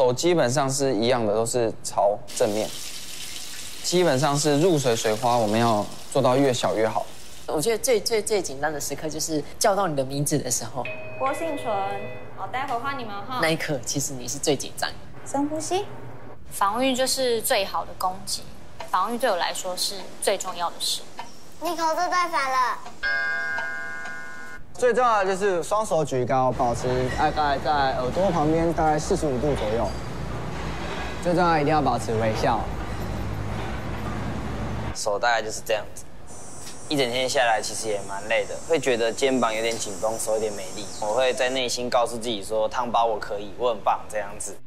手基本上是一样的，都是朝正面。基本上是入水水花，我们要做到越小越好。 我觉得最紧张的时刻就是叫到你的名字的时候。 郭幸纯，好，待会换你们哈。 那一刻其实你是最紧张。 深呼吸。 防御就是最好的攻击，防御对我来说是最重要的事。 你口这对反了。 最重要的就是双手举高，保持大概在耳朵旁边大概45度左右。最重要一定要保持微笑。 手大概就是这样子，一整天下来其实也蛮累的，会觉得肩膀有点紧绷，手有点没力。我会在内心告诉自己说，汤包我可以，我很棒这样子。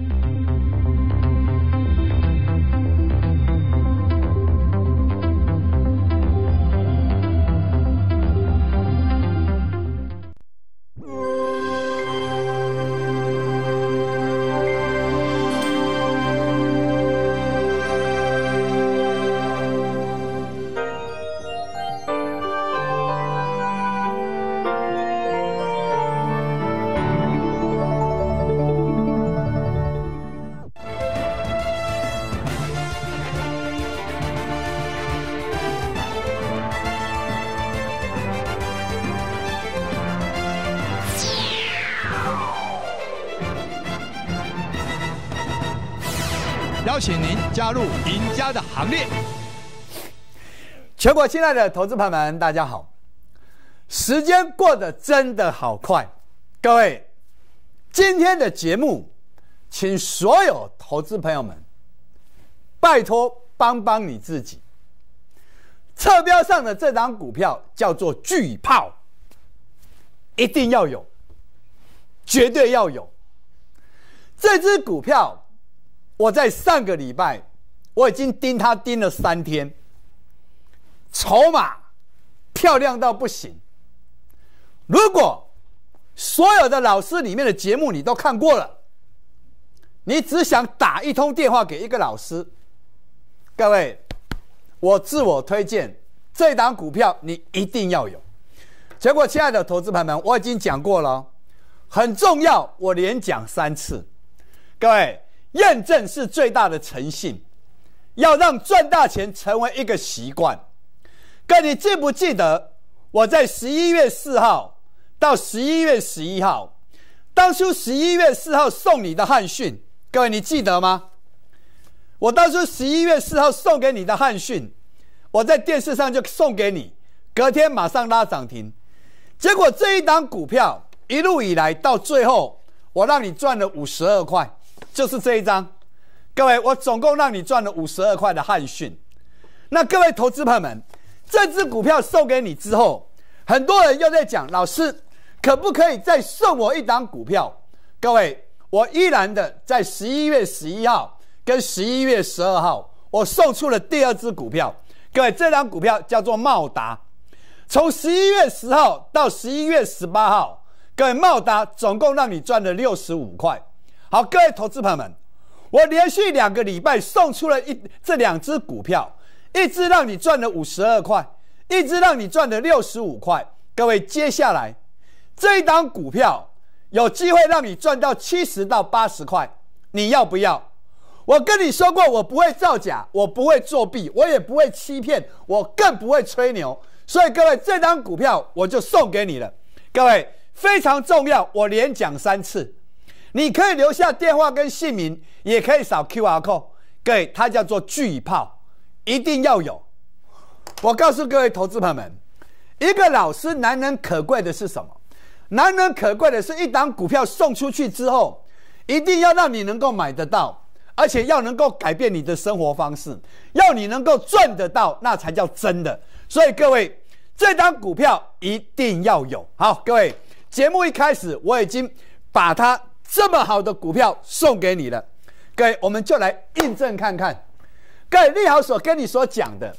邀请您加入赢家的行列。 全国亲爱的投资朋友们，大家好！时间过得真的好快，各位，今天的节目，请所有投资朋友们，拜托帮帮你自己。侧标上的这档股票叫做巨炮，一定要有，绝对要有。这支股票。我在上个礼拜，我已经盯它盯了3天，筹码漂亮到不行。如果所有的老师里面的节目你都看过了，你只想打一通电话给一个老师，各位，我自我推荐这档股票你一定要有。结果，亲爱的投资朋友们，我已经讲过了，很重要，我连讲3次，各位。验证是最大的诚信，要让赚大钱成为一个习惯。各位，你记不记得我在11月4号到11月11号，当初11月4号送你的汉讯，各位你记得吗？我当初11月4号送给你的汉讯，我在电视上就送给你，隔天马上拉涨停。结果这一档股票一路以来到最后，我让你赚了52块。就是这一张，各位，我总共让你赚了52块的汉讯。那各位投资朋友们，这支股票送给你之后，很多人又在讲，老师可不可以再送我一档股票？各位，我依然的在11月11号跟11月12号，我送出了第2支股票。各位，这档股票叫做茂达，从11月10号到11月18号，各位，茂达总共让你赚了65块。好，各位投资朋友们，我连续2个礼拜送出了这2只股票，一只让你赚了52块，一只让你赚了65块。各位，接下来这一档股票有机会让你赚到70到80块，你要不要？我跟你说过，我不会造假，我不会作弊，我也不会欺骗，我更不会吹牛。所以各位，这档股票我就送给你了。各位，非常重要，我连讲3次。你可以留下电话跟姓名，也可以扫 QR code。各位，它叫做巨炮，一定要有。我告诉各位投资朋友们，一个老师难能可贵的是什么？难能可贵的是一档股票送出去之后，一定要让你能够买得到，而且要能够改变你的生活方式，要你能够赚得到，那才叫真的。所以各位，这档股票一定要有。好，各位，节目一开始我已经把它这么好的股票送给你了，各位，我们就来印证看看。各位，利好所跟你所讲的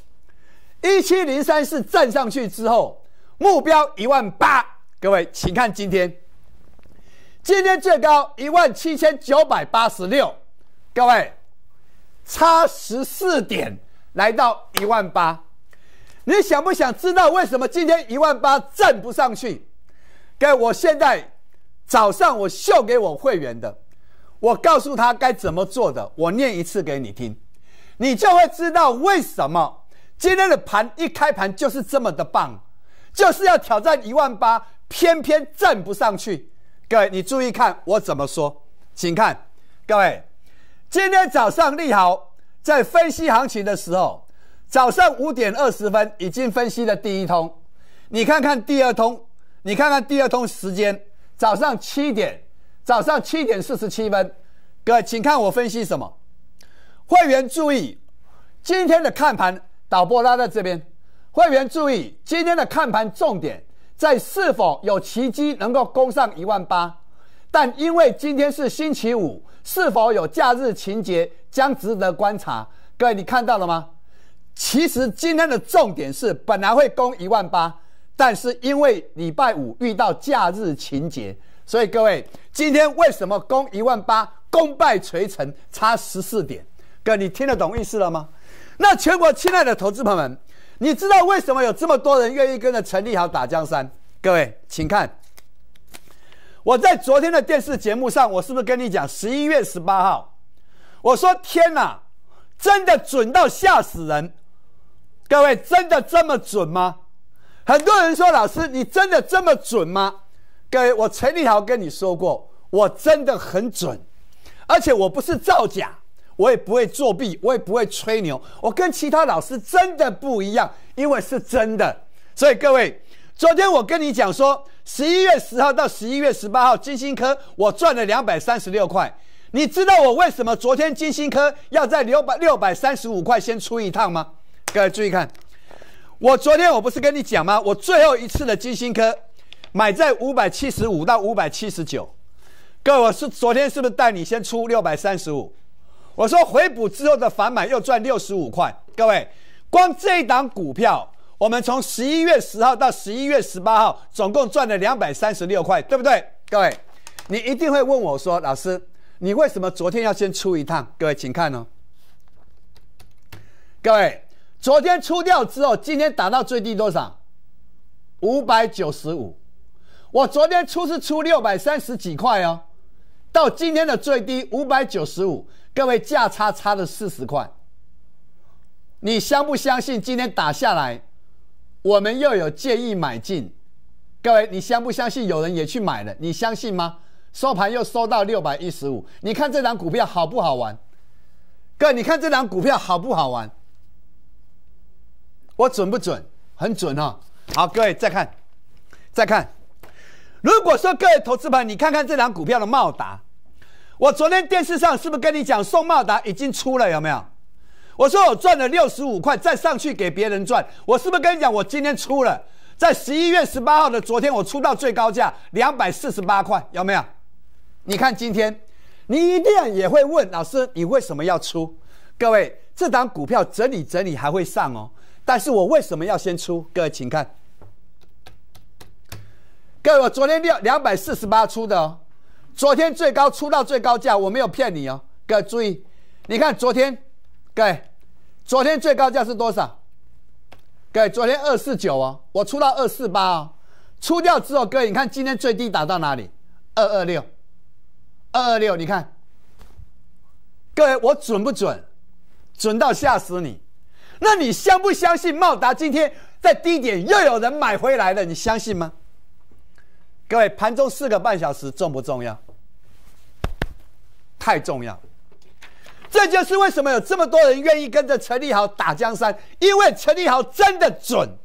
17034站上去之后，目标18000。各位，请看今天最高17986，各位差14点来到18000。你想不想知道为什么今天18000站不上去？各位，我现在早上我秀给我会员的， 我告诉他该怎么做的，我念一次给你听，你就会知道为什么今天的盘一开盘就是这么的棒，就是要挑战18000，偏偏站不上去。各位，你注意看我怎么说，请看，各位，今天早上立豪在分析行情的时候，早上5点20分已经分析了第一通，你看看第二通，你看看第二通时间，早上7点47分，各位，请看我分析什么。会员注意，今天的看盘，导播拉在这边。会员注意，今天的看盘重点在是否有奇迹能够攻上18000，但因为今天是星期五，是否有假日情节将值得观察。各位，你看到了吗？其实今天的重点是本来会攻18000，但是因为礼拜五遇到假日情节，所以各位，今天为什么攻18000，功败垂成，差14点？各位，你听得懂意思了吗？那全国亲爱的投资朋友们，你知道为什么有这么多人愿意跟着陈立豪打江山？各位，请看，我在昨天的电视节目上，我是不是跟你讲11月18号？我说天哪，真的准到吓死人！各位，真的这么准吗？很多人说，老师，你真的这么准吗？各位，我陈立豪跟你说过，我真的很准，而且我不是造假，我也不会作弊，我也不会吹牛，我跟其他老师真的不一样，因为是真的。所以各位，昨天我跟你讲说11月10号到11月18号金星科我赚了236块，你知道我为什么昨天金星科要在635块先出一趟吗？各位注意看，我昨天我不是跟你讲吗？我最后一次的金星科买在575到579，各位，我是昨天是不是带你先出635？我说回补之后的反买又赚65块。各位，光这一档股票，我们从11月10号到11月18号，总共赚了236块，对不对？各位，你一定会问我说，老师，你为什么昨天要先出一趟？各位，请看哦。各位，昨天出掉之后，今天打到最低多少？595。我昨天出是出630几块哦，到今天的最低595，各位价差了40块。你相不相信今天打下来，我们又有建议买进？各位，你相不相信有人也去买了？你相信吗？收盘又收到615，你看这档股票好不好玩？各位，你看这档股票好不好玩？我准不准？很准哦。好，各位再看。如果说各位投资朋友，你看看这档股票的茂达，我昨天电视上是不是跟你讲送茂达已经出了，有没有？我说我赚了65块，再上去给别人赚。我是不是跟你讲我今天出了？在11月18号的昨天，我出到最高价248块，有没有？你看今天，你一定也会问老师，你为什么要出？各位，这档股票整理还会上哦，但是我为什么要先出？各位请看。各位，我昨天248出的哦，昨天最高出到最高价，我没有骗你哦。各位注意，你看昨天，各位，昨天最高价是多少？各位，昨天249哦，我出到248哦，出掉之后，各位你看今天最低打到哪里？226，你看，各位我准不准？准到吓死你！那你相不相信茂达今天在低点又有人买回来了？你相信吗？各位，盘中4个半小时重不重要？太重要。这就是为什么有这么多人愿意跟着陈立豪打江山，因为陈立豪真的准。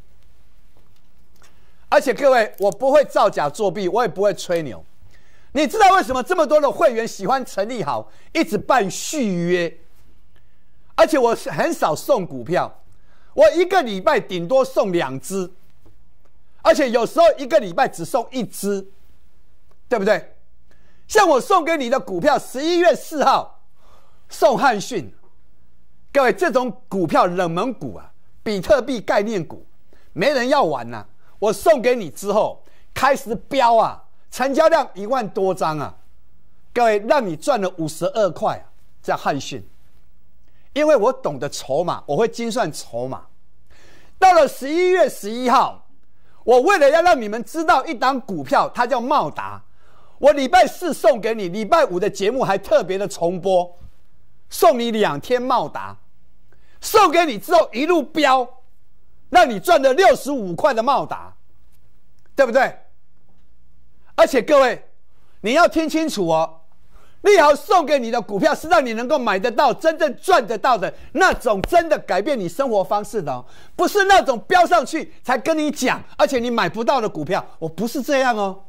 而且各位，我不会造假作弊，我也不会吹牛。你知道为什么这么多的会员喜欢陈立豪，一直办续约？而且我很少送股票，我一个礼拜顶多送2只。而且有时候一个礼拜只送1只，对不对？像我送给你的股票，11月4号送汉讯，各位，这种股票冷门股啊，比特币概念股，没人要玩啊。我送给你之后开始飙啊，成交量1万多张啊，各位，让你赚了52块啊，这汉讯。因为我懂得筹码，我会精算筹码。到了11月11号。我为了要让你们知道一档股票，它叫茂达， 我礼拜4送给你，礼拜5的节目还特别的重播，送你2天茂达，送给你之后一路飙，让你赚了65块的茂达，对不对？而且各位，你要听清楚哦，利豪送给你的股票是让你能够买得到、真正赚得到的那种，真的改变你生活方式的哦，不是那种飙上去才跟你讲，而且你买不到的股票，我不是这样哦。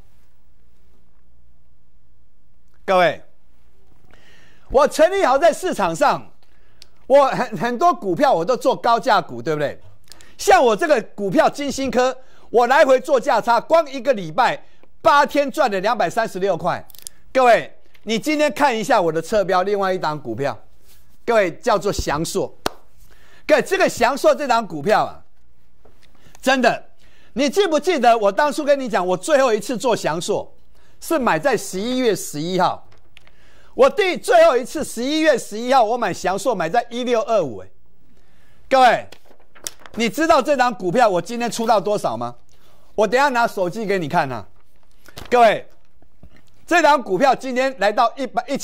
各位，我陈立豪在市场上，我很多股票我都做高价股，对不对？像我这个股票金星科，我来回做价差，光1个礼拜8天赚了236块。各位，你今天看一下我的侧标，另外一档股票，各位叫做祥硕。各位，这个祥硕这档股票啊，真的，你记不记得我当初跟你讲，我最后一次做祥硕是买在11月11号。我最后一次11月11号，我买祥硕买在1625。各位，你知道这档股票我今天出到多少吗？我等一下拿手机给你看啊。各位，这档股票今天来到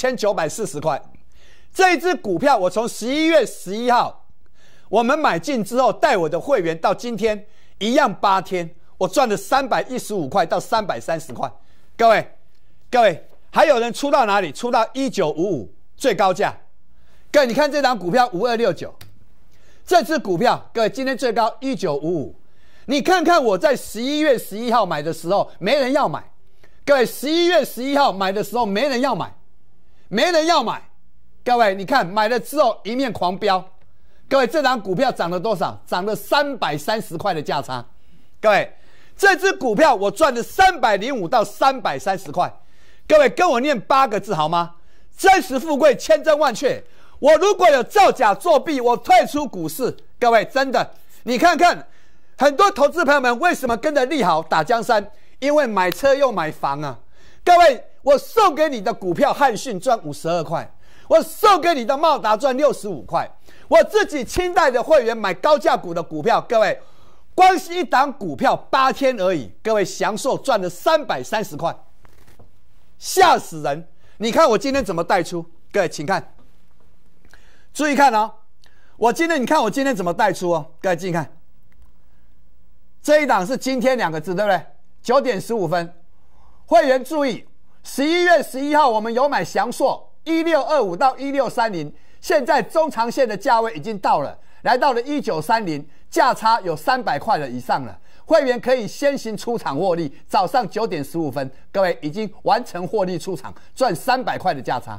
1940块。这一只股票我从11月11号我们买进之后，带我的会员到今天一样8天，我赚了315块到330块。各位，还有人出到哪里？出到1955最高价。各位，你看这档股票5269，这只股票，各位今天最高1955。你看看我在11月11号买的时候，没人要买。各位，11月11号买的时候没人要买，没人要买。各位，你看买了之后一面狂飙。各位，这档股票涨了多少？涨了330块的价差。各位，这只股票我赚了305到330块。各位，跟我念8个字好吗？真实富贵，千真万确。我如果有造假作弊，我退出股市。各位，真的，你看看很多投资朋友们为什么跟着利豪打江山？因为买车又买房啊。各位，我送给你的股票汉讯赚52块，我送给你的茂达赚65块，我自己亲带的会员买高价股的股票，各位，光是一档股票8天而已，各位祥硕赚了330块，吓死人！你看我今天怎么带出？各位请看，注意看哦，你看我今天怎么带出哦？各位注意看，这一档是今天2个字，对不对？9点15分，会员注意，11月11号我们有买祥硕1625到1630，现在中长线的价位已经到了，来到了1930，价差有300块的以上了。会员可以先行出场获利，早上9点15分，各位已经完成获利出场，赚300块的价差，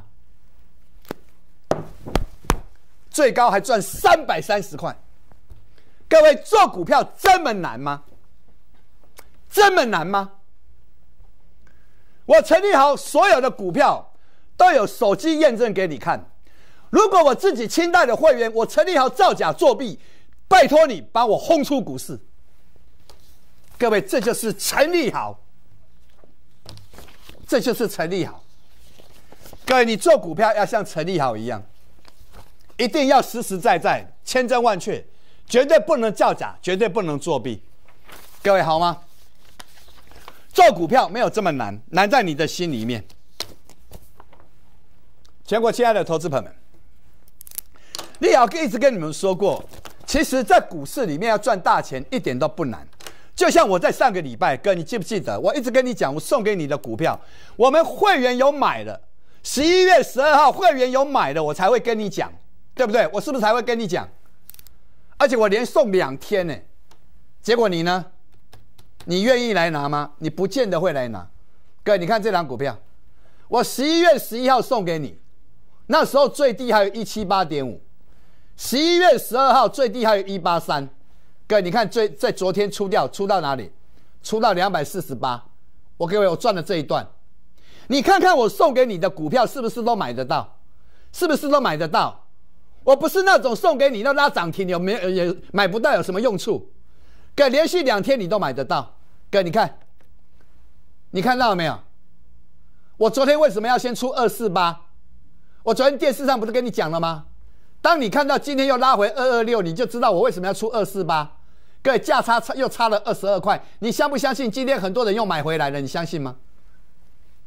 最高还赚330块。各位，做股票这么难吗？这么难吗？我陈立豪所有的股票都有手机验证给你看。如果我自己亲带的会员，我陈立豪造假作弊，拜托你把我轰出股市。各位，这就是陈立豪，这就是陈立豪。各位，你做股票要像陈立豪一样，一定要实实在在、千真万确，绝对不能造假，绝对不能作弊。各位好吗？做股票没有这么难，难在你的心里面。全国亲爱的投资朋友们，立豪一直跟你们说过，其实在股市里面要赚大钱一点都不难。就像我在上个礼拜，哥，你记不记得？我一直跟你讲，我送给你的股票，我们会员有买了，11月12号会员有买了，我才会跟你讲，对不对？我是不是才会跟你讲？而且我连送2天呢，结果你呢？你愿意来拿吗？你不见得会来拿。各位，你看这档股票，我11月11号送给你，那时候最低还有178.5，11月12号最低还有183。各位，你看在昨天出到哪里？出到248。各位，我赚了这一段。你看看我送给你的股票是不是都买得到？是不是都买得到？我不是那种送给你要拉涨停，有没有也买不到有什么用处？各位，连续2天你都买得到。各位，你看到了没有？我昨天为什么要先出248？我昨天电视上不是跟你讲了吗？当你看到今天又拉回226，你就知道我为什么要出248。各位，价差又差了22块，你相不相信？今天很多人又买回来了，你相信吗？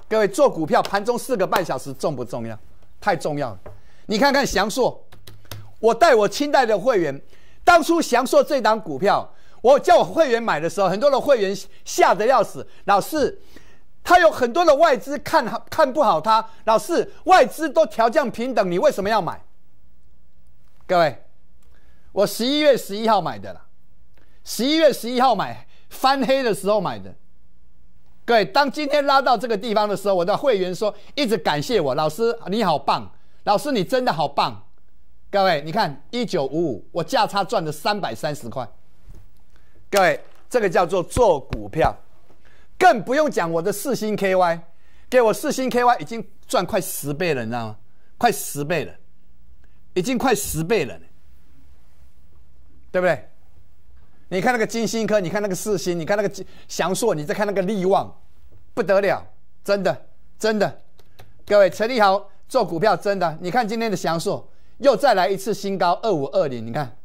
各位做股票盘中4个半小时重不重要？太重要了。你看看祥硕，我带我清代的会员，当初祥硕这档股票，我叫我会员买的时候，很多的会员吓得要死。老师，他有很多的外资看不好他，老师，外资都调降平等，你为什么要买？各位，我11月11号买的啦，11月11号买，翻黑的时候买的。各位，当今天拉到这个地方的时候，我的会员说一直感谢我，老师你好棒，老师你真的好棒。各位，你看1955，我价差赚了330块。各位，这个叫做做股票，更不用讲我的世芯 KY， 给我世芯 KY 已经赚快10倍了，你知道吗？快10倍了，已经快10倍了，对不对？你看那个金星科，你看那个世芯，你看那个祥硕，你再看那个力旺，不得了，真的真的。各位，陈立豪做股票真的，你看今天的祥硕又再来一次新高2520，你看，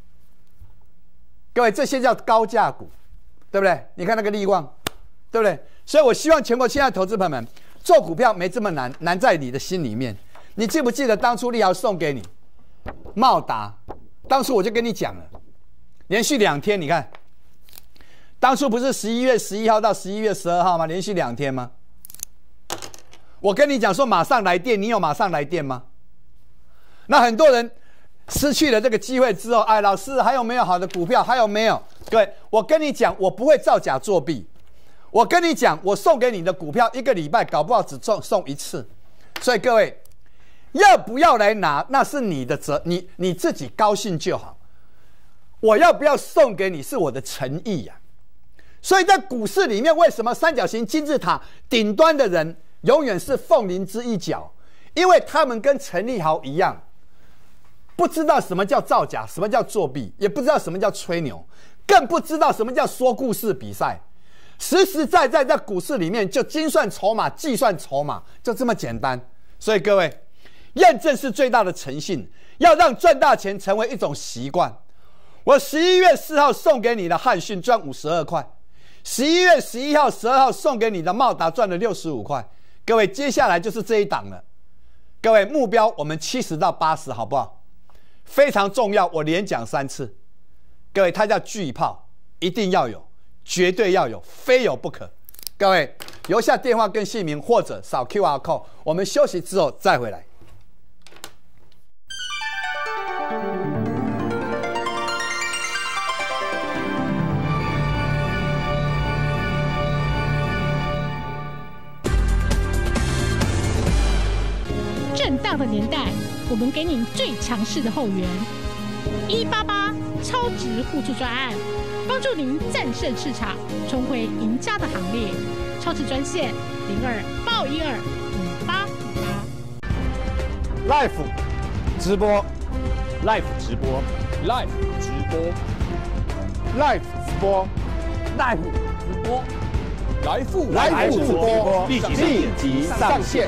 各位这些叫高价股，对不对？你看那个力旺，对不对？所以我希望全国亲爱的投资朋友们，做股票没这么难，难在你的心里面。你记不记得当初立豪送给你茂达？当初我就跟你讲了。连续2天，你看，当初不是11月11号到11月12号吗？连续2天吗？我跟你讲说马上来电，你有马上来电吗？那很多人失去了这个机会之后，哎，老师还有没有好的股票？还有没有？各位，我跟你讲，我不会造假作弊。我跟你讲，我送给你的股票1个礼拜搞不好只送1次，所以各位要不要来拿，那是你的你自己高兴就好。我要不要送给你是我的诚意呀。所以在股市里面，为什么三角形金字塔顶端的人永远是凤麟之一角？因为他们跟陈立豪一样，不知道什么叫造假，什么叫作弊，也不知道什么叫吹牛，更不知道什么叫说故事比赛。实实在在在股市里面就精算筹码、计算筹码，就这么简单。所以各位，验证是最大的诚信，要让赚大钱成为一种习惯。我11月4号送给你的汉讯赚52块，11月11号、12号送给你的茂达赚了65块。各位，接下来就是这一档了。各位，目标我们70到80，好不好？非常重要，我连讲3次。各位，它叫巨炮，一定要有，绝对要有，非有不可。各位，留下电话跟姓名，或者扫 QR code。我们休息之后再回来。 震荡的年代，我们给您最强势的后援，188超值互助专案，帮助您战胜市场，重回赢家的行列。超值专线02-8512-5858。 Life 直播 ，Life 直播 ，Life 直播 ，Life 直播 ，Life 直播，来复直播，立即上线。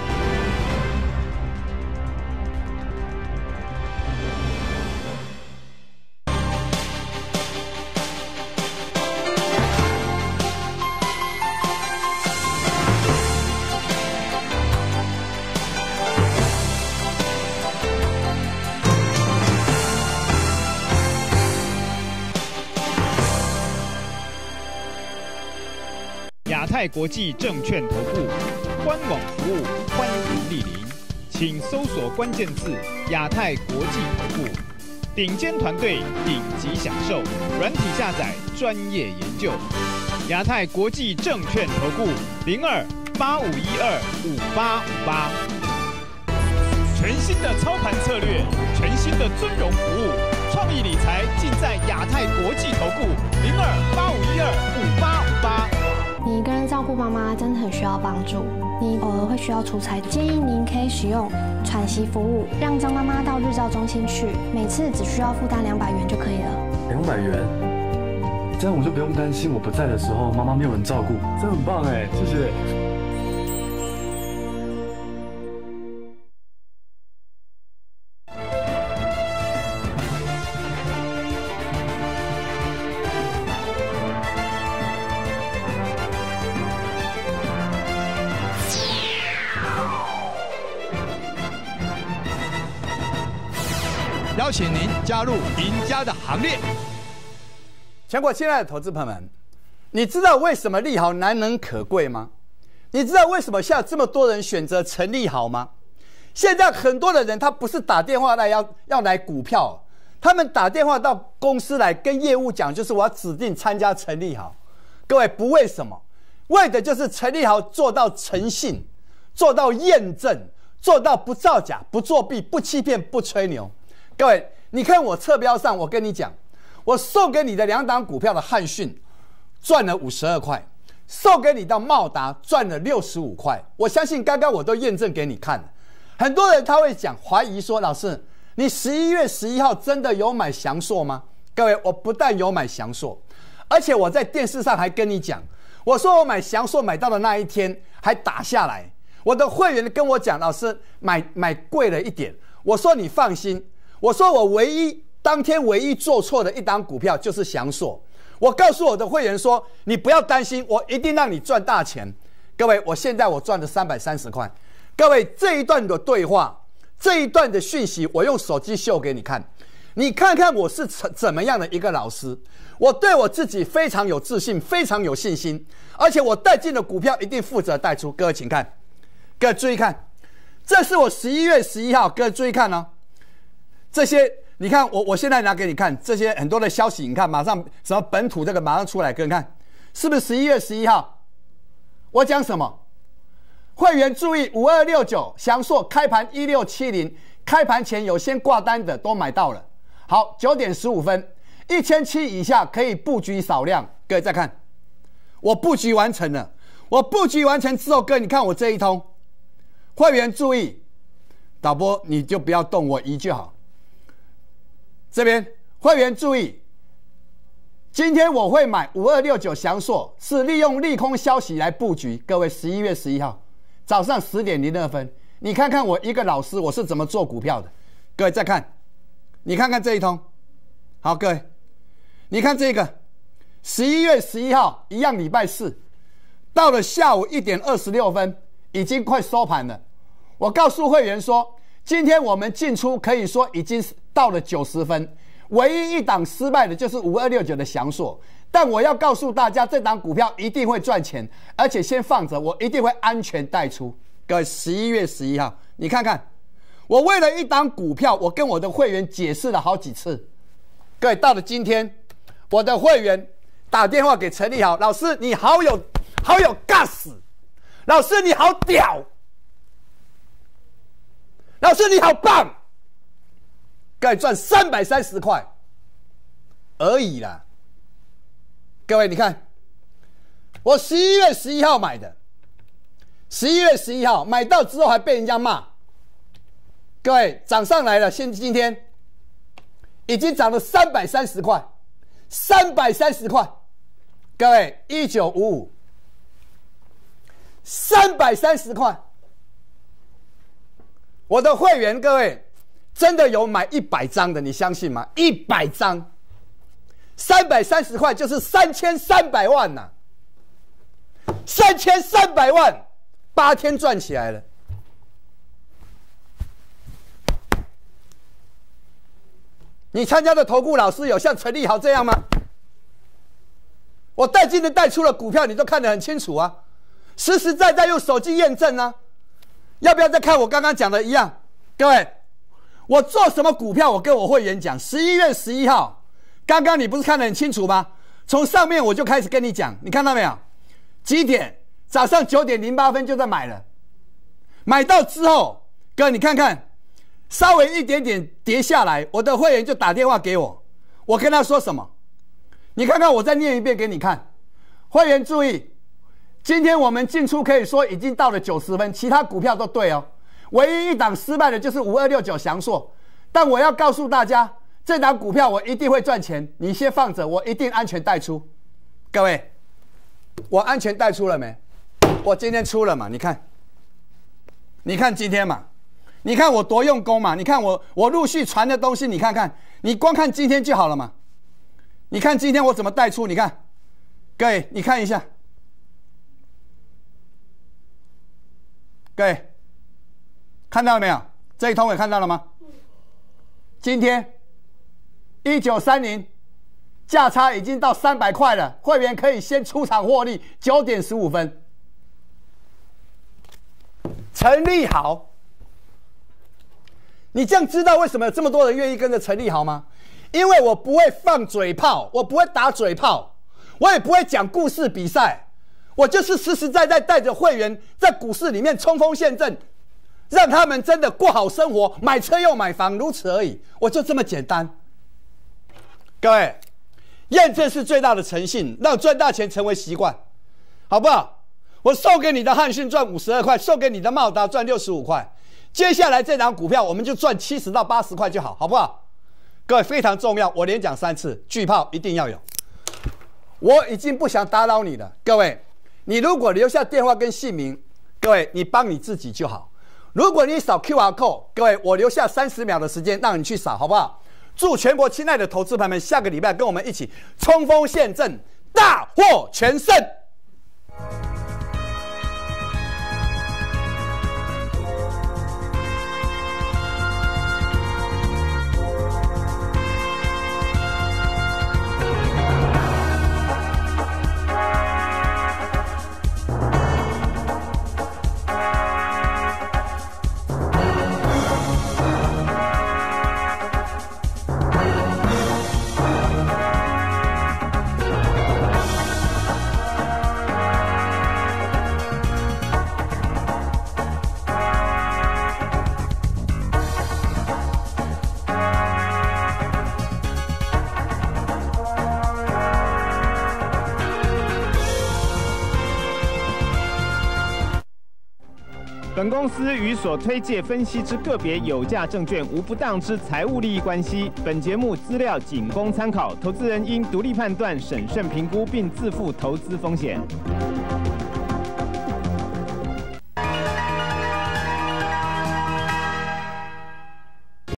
亚太国际证券投顾官网服务欢迎莅临，请搜索关键字“亚太国际投顾”，顶尖团队，顶级享受，软体下载，专业研究。亚太国际证券投顾02-8512-5858。全新的操盘策略，全新的尊荣服务，创意理财尽在亚太国际投顾02-8512-5858。 你一个人照顾妈妈真的很需要帮助，你偶尔会需要出差，建议您可以使用喘息服务，让张妈妈到日照中心去，每次只需要负担200元就可以了。 200元，这样我就不用担心我不在的时候妈妈没有人照顾，这很棒哎，谢谢。 邀请您加入赢家的行列。 全国亲爱的投资朋友们，你知道为什么利好难能可贵吗？你知道为什么现在这么多人选择陈利好吗？现在很多的人他不是打电话来要来股票，他们打电话到公司来跟业务讲，就是我要指定参加陈利好。各位不为什么，为的就是陈利好做到诚信，做到验证，做到不造假、不作弊、不欺骗、不吹牛。各位，你看我侧标上，我跟你讲，我送给你的2档股票的汉讯赚了52块，送给你到茂达赚了65块。我相信刚刚我都验证给你看了。很多人他会讲怀疑说，老师，你11月11号真的有买祥硕吗？各位，我不但有买祥硕，而且我在电视上还跟你讲，我说我买祥硕买到的那一天还打下来，我的会员跟我讲，老师买贵了一点。我说你放心，我说我当天唯一做错的一档股票就是祥硕。我告诉我的会员说，你不要担心，我一定让你赚大钱。各位，现在我赚了330块。各位，这一段的对话，这一段的讯息，我用手机秀给你看，你看看我是怎么样的一个老师。我对我自己非常有自信，非常有信心，而且我带进的股票一定负责带出。各位请看，各位注意看，这是我11月11号，各位注意看哦，这些你看我现在拿给你看，这些很多的消息，你看马上什么本土这个马上出来，各位看，是不是11月11号？我讲什么？会员注意，5269祥硕开盘1670，开盘前有先挂单的都买到了。好，9点15分，1700以下可以布局少量。各位再看，我布局完成了。我布局完成之后，各位你看我这一通，会员注意，导播你就不要动，我移就好。这边会员注意，今天我会买5269祥硕，是利用利空消息来布局。各位，11月11号。早上10点02分，你看看我一个老师我是怎么做股票的。各位再看，你看看这一通。好，各位，你看这个11月11号一样礼拜四，到了下午1点26分，已经快收盘了。我告诉会员说，今天我们进出可以说已经到了90分，唯一一档失败的就是5269的祥硕。但我要告诉大家，这档股票一定会赚钱，而且先放着，我一定会安全带出。各位，11月11号，你看看，我为了一档股票，我跟我的会员解释了好几次。各位，到了今天，我的会员打电话给陈利好，老师你好有 gas， 老师你好屌，老师你好棒，各位赚330块而已啦。各位，你看，我11月11号买的，11月11号买到之后还被人家骂。各位，涨上来了，今天已经涨了330块，330块。各位，1955 330块。我的会员，各位真的有买100张的，你相信吗？100张。330块就是3300万呐、3300万，8天赚起来了。你参加的投顾老师有像陈利好这样吗？我带进的带出了股票，你都看得很清楚啊，实实在在用手机验证啊。要不要再看我刚刚讲的一样？各位，我做什么股票，我跟我会员讲，11月11号。刚刚你不是看得很清楚吗？从上面我就开始跟你讲，你看到没有？几点？早上9点08分就在买了，买到之后，哥你看看，稍微一点点跌下来，我的会员就打电话给我，我跟他说什么？你看看，我再念一遍给你看。会员注意，今天我们进出可以说已经到了90分，其他股票都对哦，唯一一档失败的就是5269祥硕，但我要告诉大家。这档股票我一定会赚钱，你先放着，我一定安全带出。各位，我安全带出了没？我今天出了嘛？你看，你看今天嘛，你看我多用功嘛？你看我陆续传的东西，你看看，你光看今天就好了嘛？你看今天我怎么带出？你看，各位，你看一下，各位看到了没有？这一通也看到了吗？今天 1930，价差已经到300块了，会员可以先出场获利9点15分。陈立豪，你这样知道为什么有这么多人愿意跟着陈立豪吗？因为我不会放嘴炮，我不会打嘴炮，我也不会讲故事比赛，我就是实实在在带着会员在股市里面冲锋陷阵，让他们真的过好生活，买车又买房，如此而已，我就这么简单。各位，验证是最大的诚信，让赚大钱成为习惯，好不好？我送给你的汉讯赚52块，送给你的茂达赚65块，接下来这档股票我们就赚70到80块就好，好不好？各位非常重要，我连讲3次，巨炮一定要有。我已经不想打扰你了，各位，你如果留下电话跟姓名，各位你帮你自己就好。如果你扫 QR code， 各位我留下30秒的时间让你去扫，好不好？祝全国亲爱的投资朋友们下个礼拜跟我们一起冲锋陷阵，大获全胜。 本公司与所推介分析之个别有价证券无不当之财务利益关系。本节目资料仅供参考，投资人应独立判断、审慎评估，并自负投资风险。